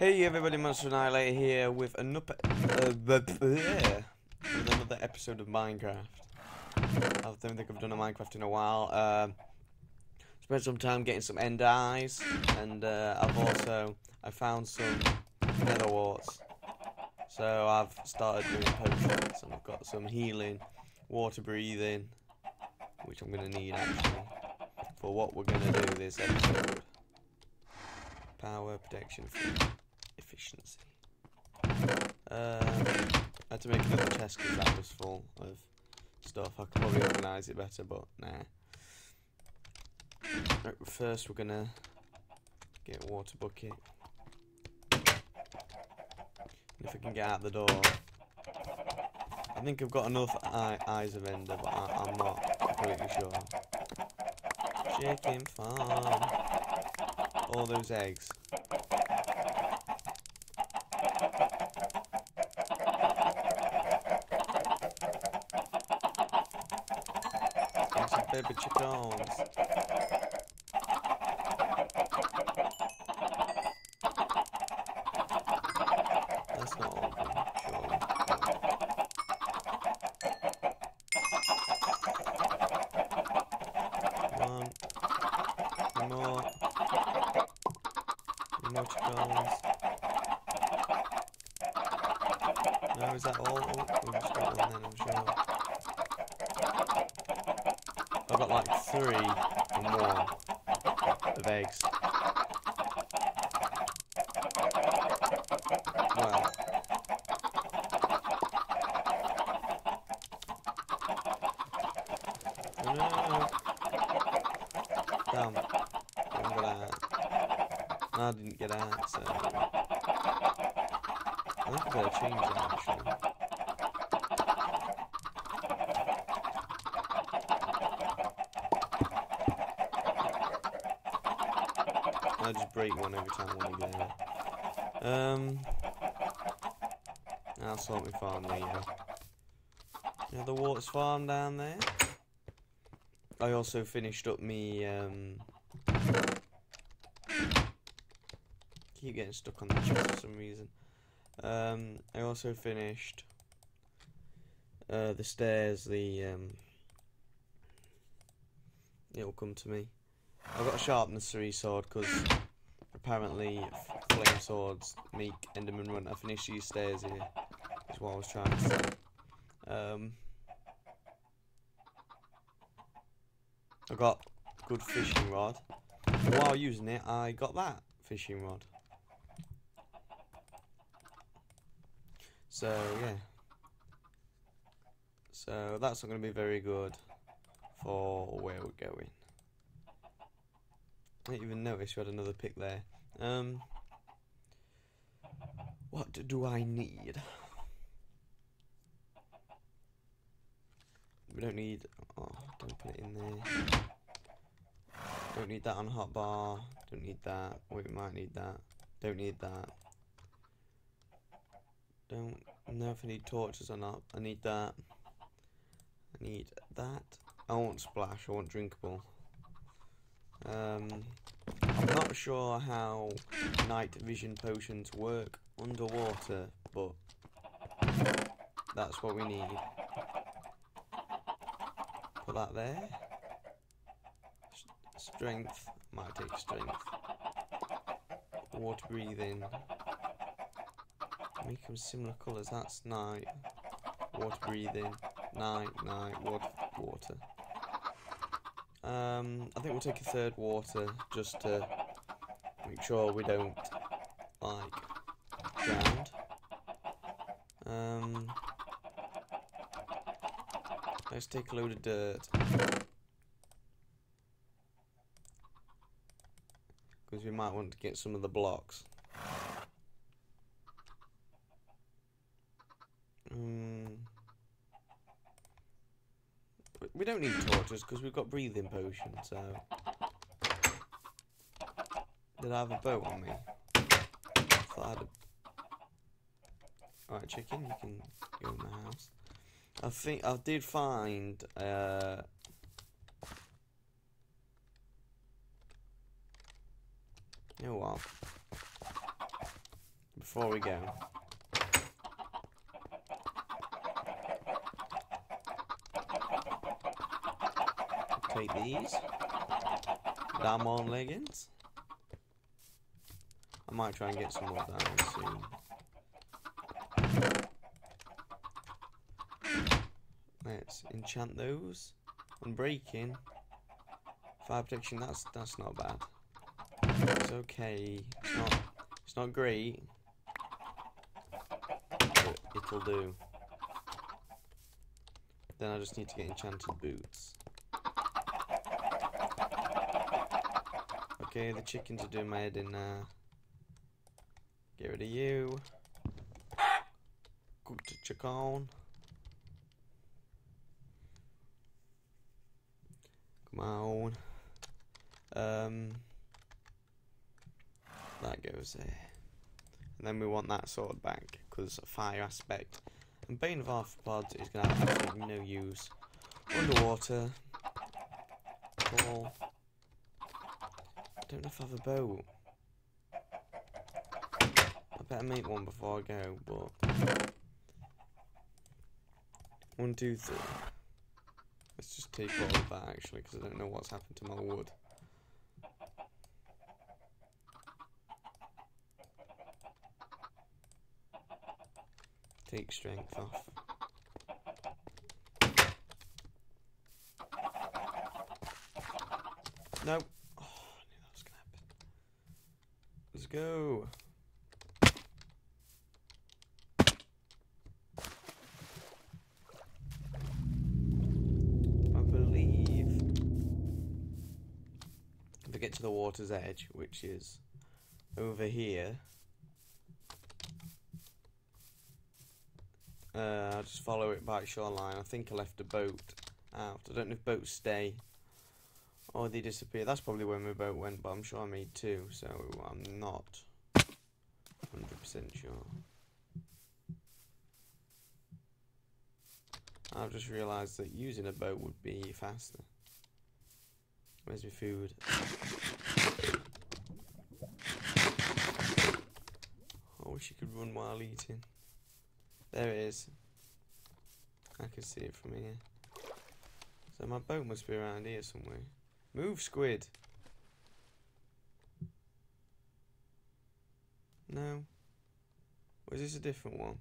Hey everybody, Monster Annihilator here with another episode of Minecraft. I don't think I've done a Minecraft in a while. Spent some time getting some end eyes, and I found some nether warts. So I've started doing potions, and I've got some healing, water breathing, which I'm gonna need actually for what we're gonna do this episode. Power, protection, food, efficiency. I had to make another chest because that was full of stuff. I could probably organise it better, but nah. Right, first we're gonna get a water bucket. And if I can get out the door. I think I've got enough eyes of ender, but I'm not completely sure. Chicken farm. All those eggs. And some baby chickens. That's not all of them, surely. One more chickens. No, is that all? Oh, we've just got one then, I'm sure. I've got like 3 or more of eggs. Well. Oh no! Damn. I got out. No, I didn't get out, so... I think I better change that actually. I just break one every time I want to go. I'll sort my farm later. Yeah, the water's farm down there. I also finished up me keep getting stuck on the chest for some reason. I also finished the stairs, it'll come to me. I got a sharpness 3 sword because apparently flame swords make Enderman run. I finished these stairs here, is what I was trying to say. I got good fishing rod. And while using it, I got that fishing rod. So yeah. So that's not going to be very good for where we're going. I didn't even notice we had another pick there. What do I need? We don't need... Oh, don't put it in there. Don't need that on hotbar. Don't need that. Wait, we might need that. Don't need that. Don't know if I need torches or not. I need that. I need that. I want splash. I want drinkable. I'm not sure how night vision potions work underwater, but that's what we need. Put that there. Strength. Might take strength. Water breathing. Make them similar colours. That's night. Water breathing. Night. Water. I think we'll take a 3rd water just to make sure we don't like drown. Let's take a load of dirt because we might want to get some of the blocks. We don't need torches because we've got breathing potions, so... Did I have a bow on me? Thought I had a... Alright, chicken, you can go in the house. I think I did find... You know what? before we go. Take these. Damn on leggings. I might try and get some more diamonds soon. Let's enchant those. Unbreaking. Fire protection, that's not bad. It's okay. It's not great. But it'll do. Then I just need to get enchanted boots. Okay, the chickens are doing my head in now. Get rid of you. Cooked chicken. Come on. That goes there. And then we want that sword back, because fire aspect. And Bane of Arthropods is going to have absolutely no use. Underwater. Cool. I don't know if I have a boat. I better make one before I go, but... 1, 2, 3. Let's just take all of that actually, because I don't know what's happened to my wood. Take strength off. No. Oh, I knew that was gonna happen. Let's go. I believe if I get to the water's edge, which is over here, I'll just follow it by shoreline. I think I left a boat out. I don't know if boats stay or they disappear. That's probably where my boat went, but I'm sure I made 2, so I'm not 100% sure. I've just realised that using a boat would be faster. Where's my food? I wish you could run while eating. There it is. I can see it from here. So my boat must be around here somewhere. Move, squid. No. Or is this a different one?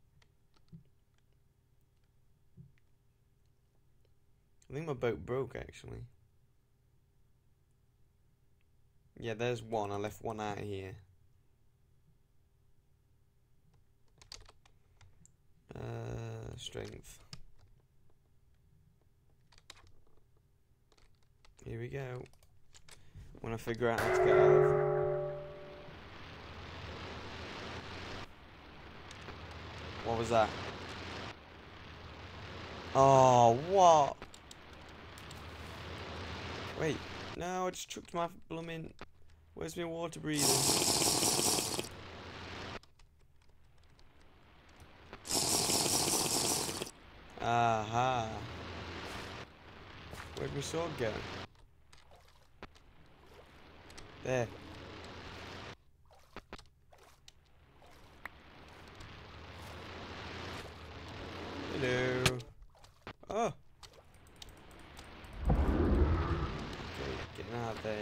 I think my boat broke actually. Yeah, there's one. I left one out here. Strength. Here we go. When I figure out how to get out. What was that? Oh, what? Wait, no, I just chucked my blooming. Where's my water breathing? Aha. Where'd my sword go? There. Hello. Oh. Okay, getting out of there.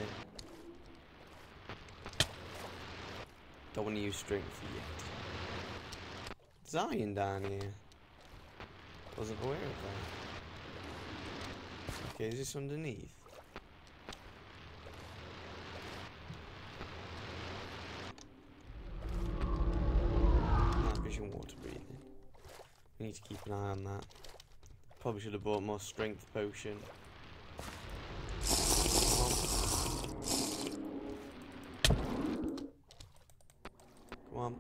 Don't want to use strength yet. There's iron down here. Wasn't aware of that. Okay, is this underneath? Night vision, water breathing. We need to keep an eye on that. Probably should have bought more strength potion. Come on.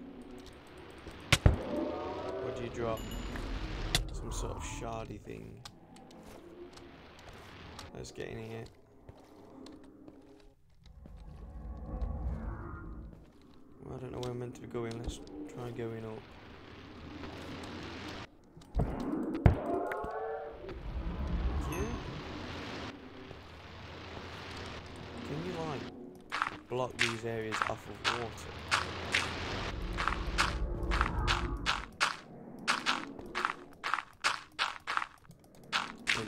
What do you drop? Some sort of shardy thing. Let's get in here. Well, I don't know where I'm meant to be going. Let's try going up. Yeah. Can you like block these areas off of water?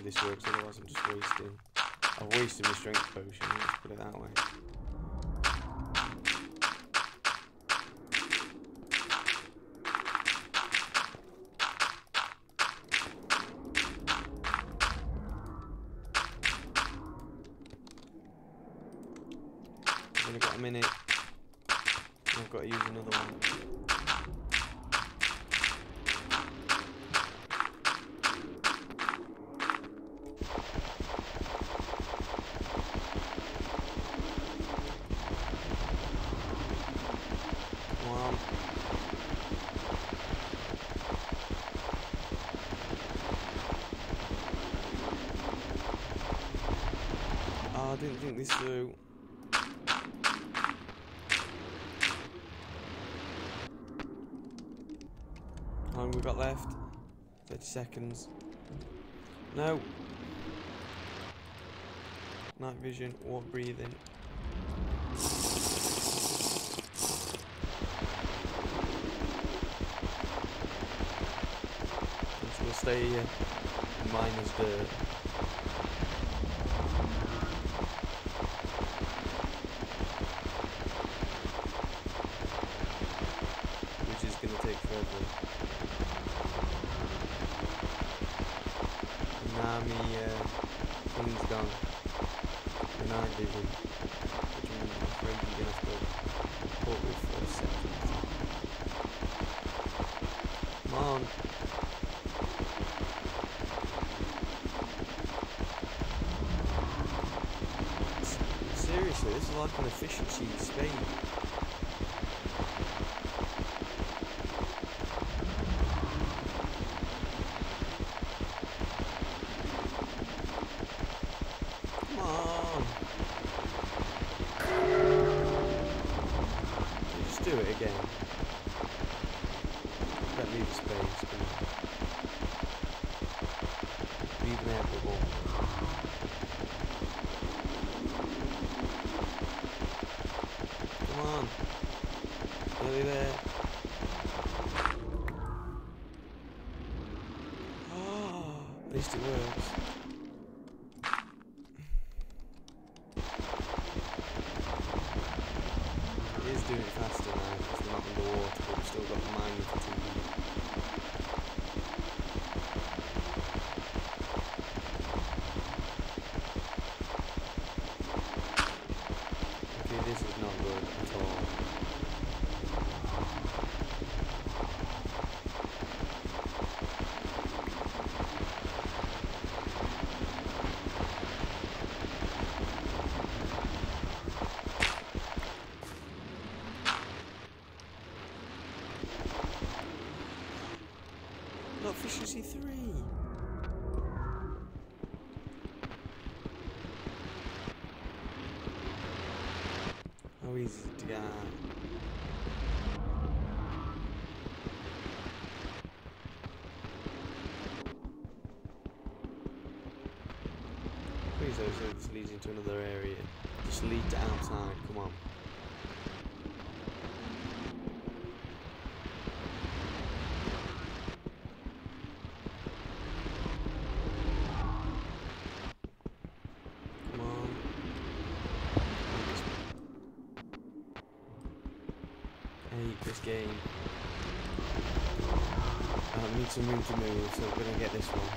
this works, otherwise I'm just wasting. I've wasted my strength potion, let's put it that way. I've only got a minute. I've got to use another one. Oh, I didn't think this through. How long we got left? 30 seconds. No. Night vision, water breathing. So we'll stay here. Minus dirt. Which is going to take forever. And now thing's gone. The night vision. Which I'm afraid you're going to have to put with for a second. Come on. Seriously, this is like an efficiency spade. Come on. You just do it again. Don't leave the spades. Leave them out the wall. Come on. Nearly there. Oh, at least it works. It is doing it faster now because we're not underwater, but we've still got the mining fatigue. Okay, this is not good at all. Not efficiency 3. How easy is it to get out? Please though, so this leads into another area. Just lead to outside, come on. Come on. I hate this game. I need some room to move, so we're gonna get this one.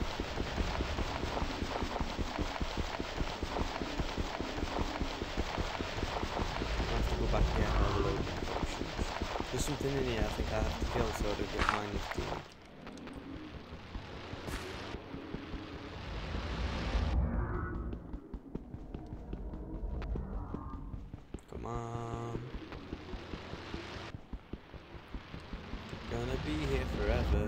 I have to go back here and have a load of potions. There's something in here I think I have to kill so I don't get mining fatigue. Come on. Gonna be here forever.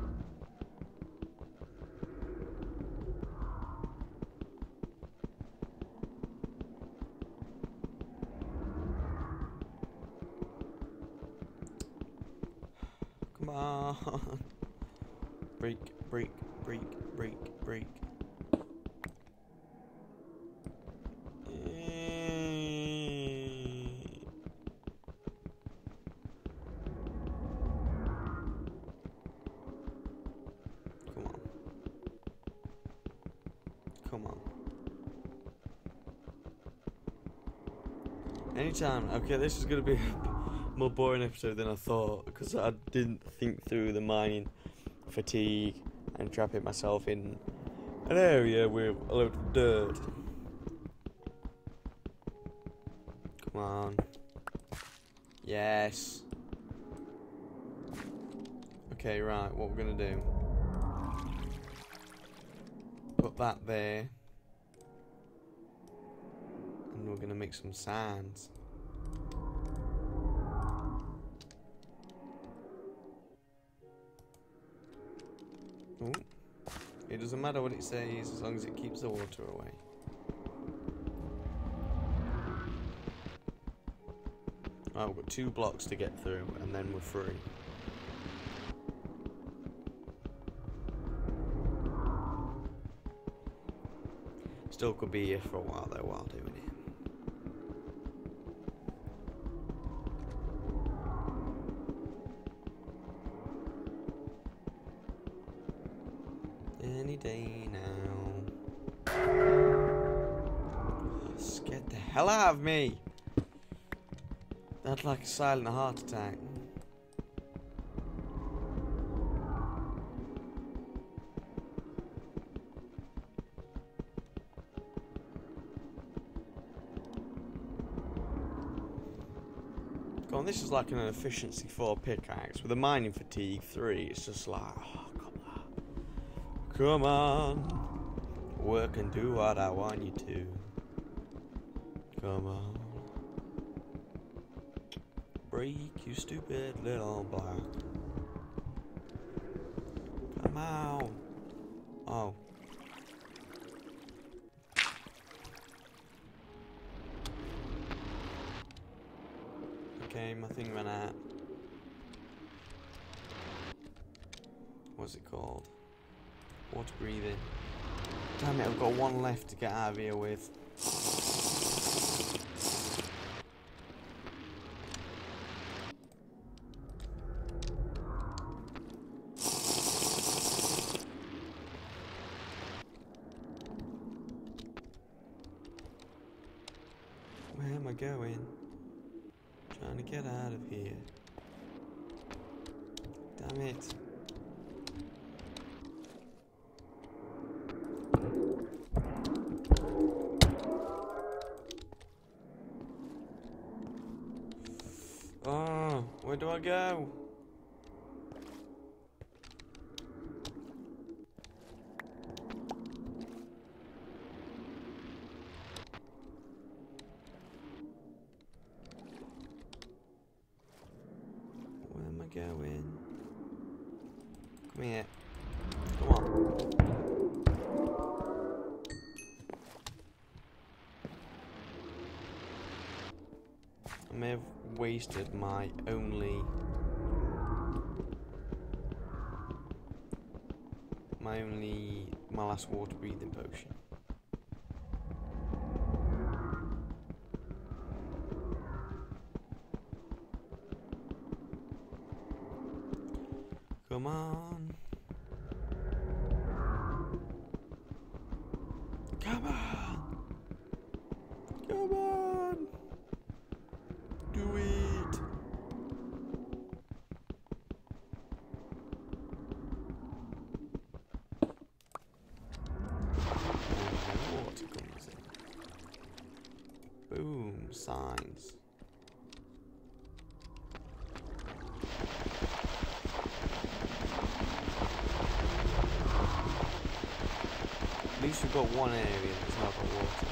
Come on. Break, break, break, break, break. Come on. Come on. Anytime. Okay, this is going to be a more boring episode than I thought, because I didn't think through the mining fatigue and trapping myself in an area with a load of dirt. Come on. Yes. Okay, right, what we're going to do. Put that there. And we're going to make some signs. Ooh. It doesn't matter what it says as long as it keeps the water away. Oh, we've got 2 blocks to get through and then we're free. Still could be here for a while though while doing it. Any day now. Oh, scared the hell out of me. That's like a silent heart attack. Go on, this is like an efficiency 4 pickaxe with a mining fatigue 3. It's just like, oh, come on. Come on. Work and do what I want you to. Come on. Break, you stupid little block. Come on. Oh. Okay, my thing ran out. What's it called? Water breathing. Damn it, I've got 1 left to get out of here with. Where am I going? Trying to get out of here. Damn it. Oh, where do I go? Where am I going? Come here. Come on. I may have wasted my last water breathing potion. Come on. Come on. Come on. Do it. Water comes in. Boom. Signs. At least we've got one area that's not got water.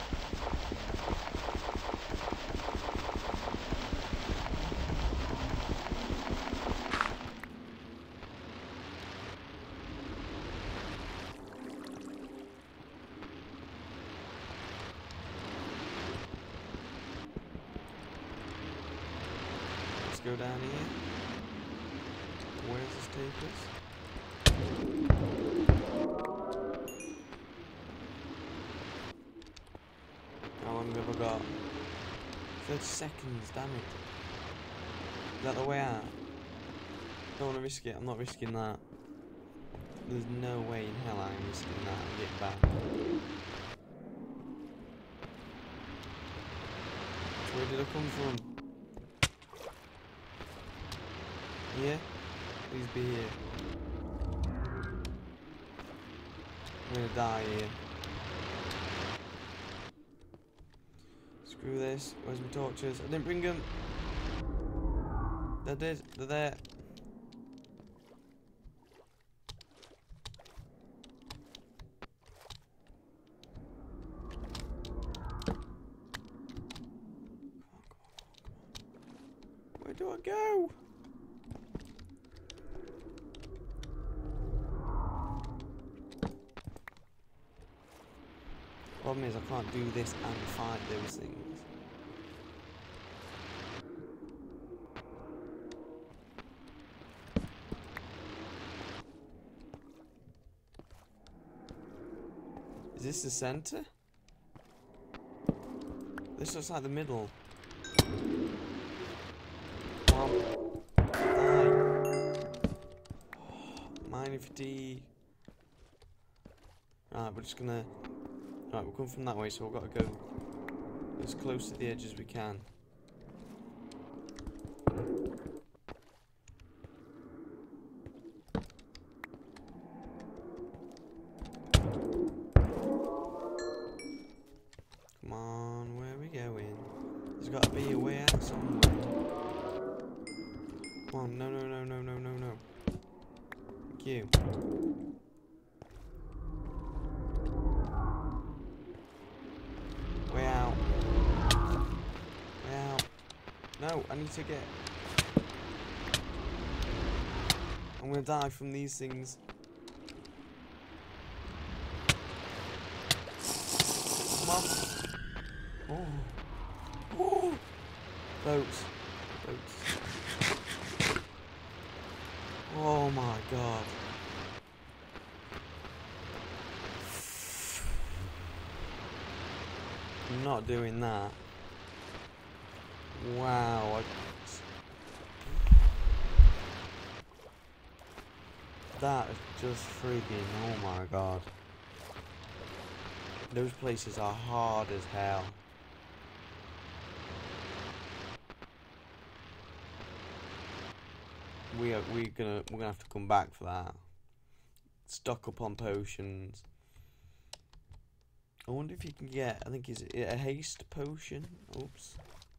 Let's go down here. Where does this take us? How long have I got? 30 seconds, damn it. Is that the way out? Don't want to risk it, I'm not risking that. There's no way in hell I'm risking that and getting back. Where did I come from? Here? Please be here. I'm gonna die here. Screw this. Where's my torches? I didn't bring them. They're dead. They're there. Where do I go? Problem is, I can't do this and fight those things. Is this the center? This looks like the middle. Mining fatigue. Right, we're just gonna. Right, we'll come from that way, so we've got to go as close to the edge as we can. Come on, where are we going? There's got to be a way out somewhere. Come on, no. Thank you. Way out. Way out. No, I need to get... I'm gonna die from these things. Come on. Oh. Oh. Boats. Oh my god. I'm not doing that. Wow. That is just freaking, oh my god. Those places are hard as hell. We're gonna have to come back for that. Stock up on potions. I wonder if you can get, I think is it a haste potion? Oops.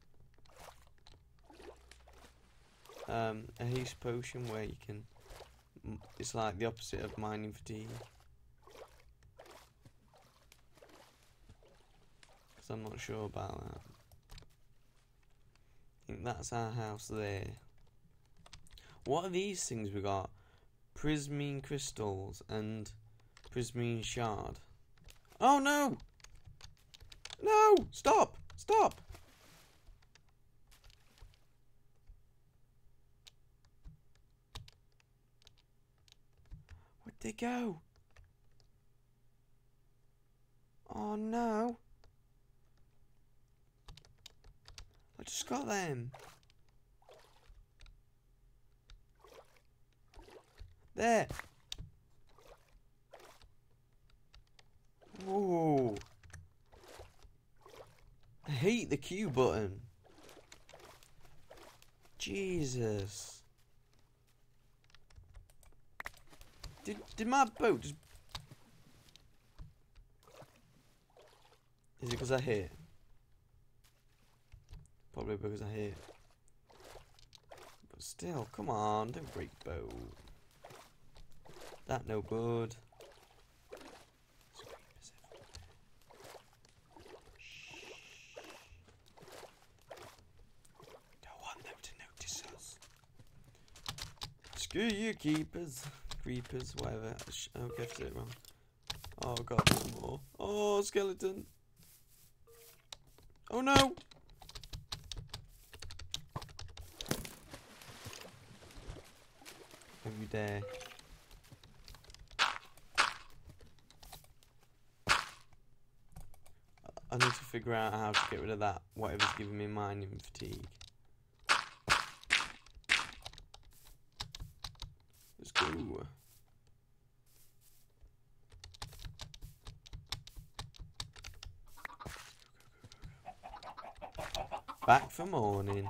A haste potion where you can, it's like the opposite of mining fatigue. Because I'm not sure about that. I think that's our house there. What are these things we got? Prismine crystals and prismine shard. Oh no! No! Stop! Stop! Where'd they go? Oh no! I just got them. There! Whoa! I hate the Q button. Jesus. Did my boat just... Is it because I hit? Probably because I hit. But still, come on, don't break boat. That no good. Don't want them to notice us. Screw you, keepers. Creepers, whatever. Oh, get it wrong. Oh god, there's more. Oh, skeleton. Oh no! Don't you dare. I need to figure out how to get rid of that, whatever's giving me mining fatigue. Let's go. back for morning.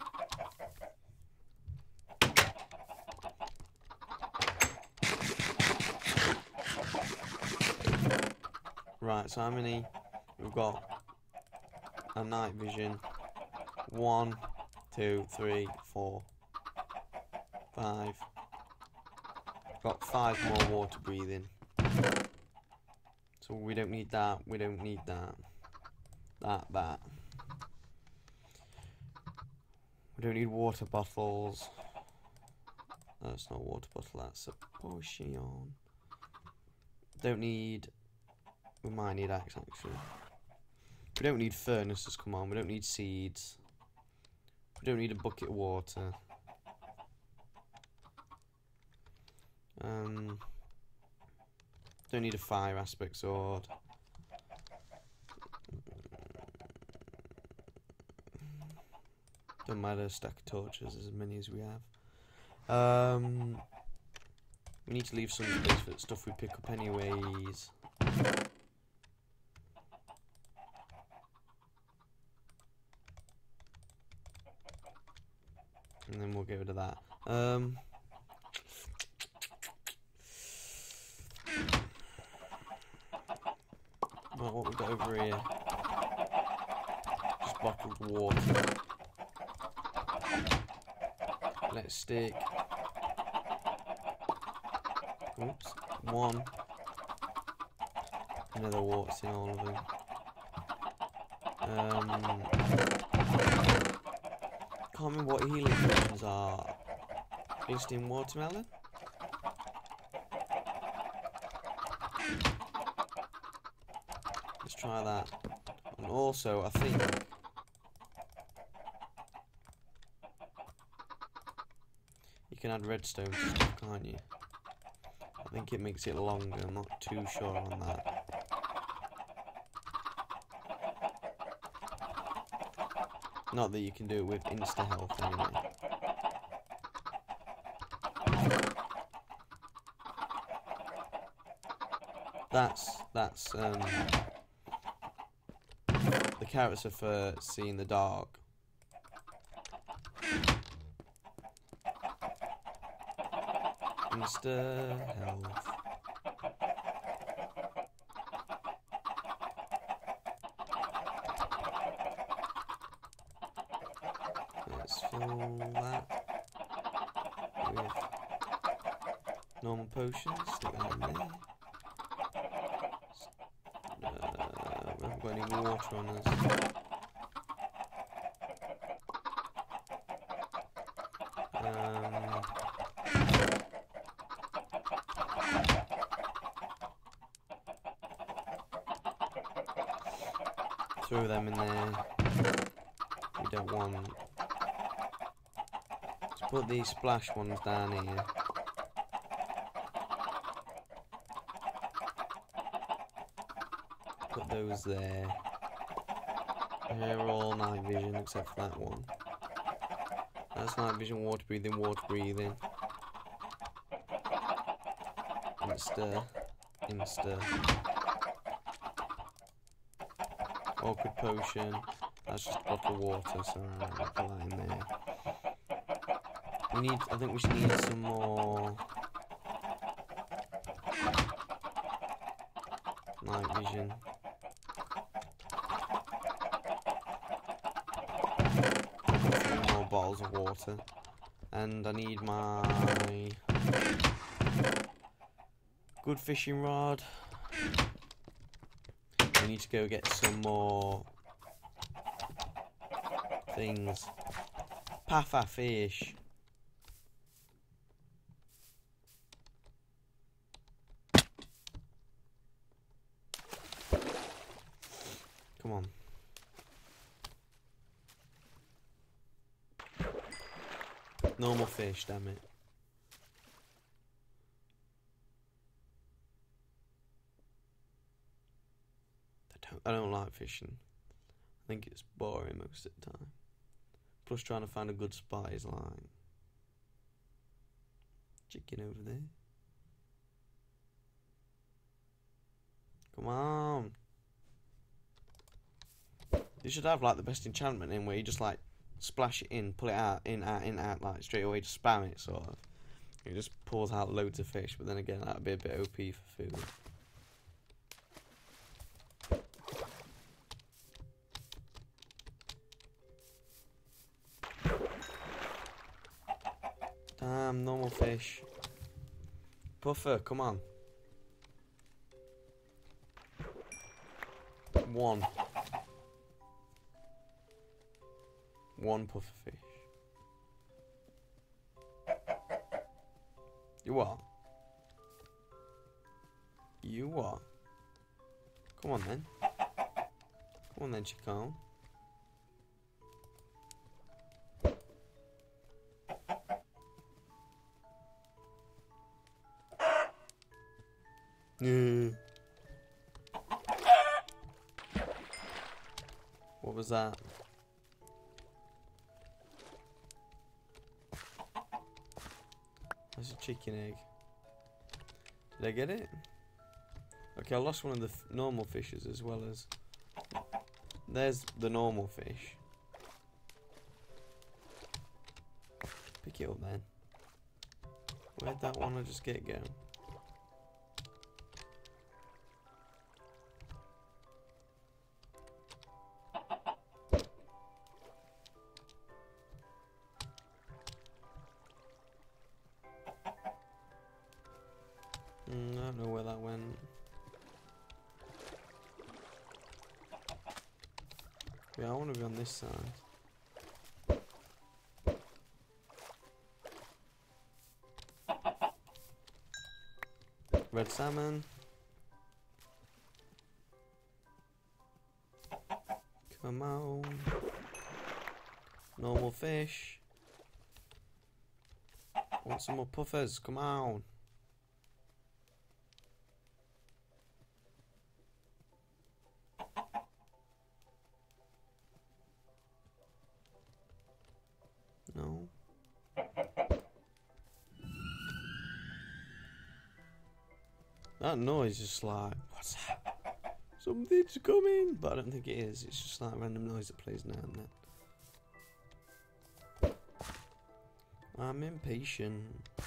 Right, so how many? We've got a night vision. 1, 2, 3, 4, 5. Got 5 more water breathing. So we don't need that. We don't need that. That. We don't need water bottles. That's not a water bottle, that's a potion. Don't need... We might need axe actually. We don't need furnaces, come on. We don't need seeds. We don't need a bucket of water. Don't need a fire aspect sword. Don't matter, stack of torches, as many as we have. We need to leave some space for stuff we pick up anyways. And then we'll get rid of that. Right, what we've got over here? Just bottled water. Let's stick. Oops. 1. Another warts in all of them. Can't remember what healing potions are. Instant watermelon? Let's try that. And also, I think you can add redstone to stuff, can't you? I think it makes it longer. I'm not too sure on that. Not that you can do it with insta health anyway. That's the carrots are for seeing the dark. Insta health. Let's fill that with normal potions. Stick that in there. We haven't got any water on us. Throw them in there. We don't want. Let's put these splash ones down here. Put those there. Here are all night vision except for that one. That's night vision, water breathing, water breathing. Insta. Awkward potion. That's just a bottle of water, so I'll put that in there. I think we should need some more night vision. More bottles of water. And I need my good fishing rod. We need to go get some more things. Puffer fish. Come on. Normal fish, damn it. I don't like fishing. I think it's boring most of the time. Plus trying to find a good spot is like chicken over there. Come on. You should have like the best enchantment in where you just like splash it in, pull it out, in, out, like straight away, just spam it sort of. It just pulls out loads of fish, but then again, that would be a bit OP for food. Damn, normal fish. Puffer, come on. One puffer fish. You what? You what? Come on then. Come on then, Chicone. What was that? That's a chicken egg. Did I get it? Okay, I lost one of the normal fishes as well as... There's the normal fish. Pick it up then. Where'd that one I just get go? I don't know where that went. Yeah, I want to be on this side. Red salmon. Come on. Normal fish. Want some more puffers? Come on. No. That noise is just like, what's that? Something's coming! But I don't think it is. It's just like a random noise that plays now and then. I'm impatient.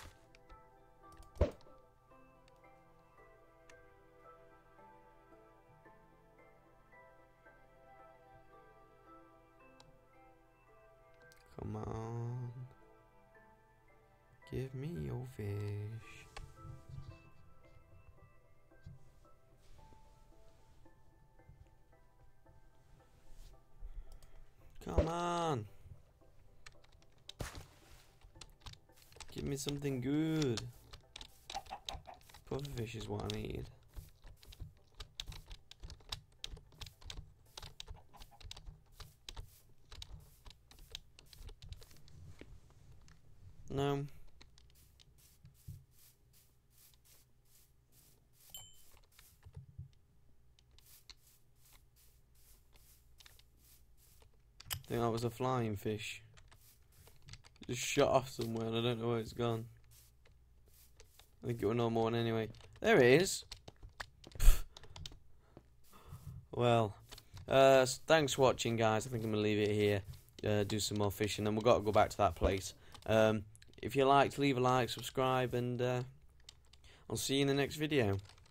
Come on. Give me your fish. Come on. Give me something good. Pufferfish is what I need. No. I think that was a flying fish. Just shot off somewhere and I don't know where it's gone. I think it was no more than anyway. There it is. Well, thanks for watching, guys. I think I'm going to leave it here. Do some more fishing and we've got to go back to that place. If you liked, leave a like, subscribe, and I'll see you in the next video.